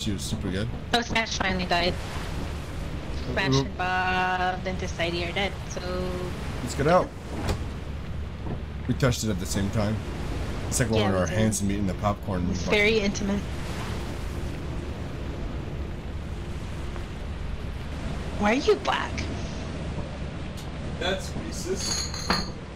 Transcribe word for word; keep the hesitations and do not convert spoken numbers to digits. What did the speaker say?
She was super good. Oh, Smash finally died. Smash Oop. and Bob, Dentist I D are dead, so... Let's get out. We touched it at the same time. It's like when Yeah, our we did. hands meet in the popcorn. It's very intimate. Why are you black? That's racist.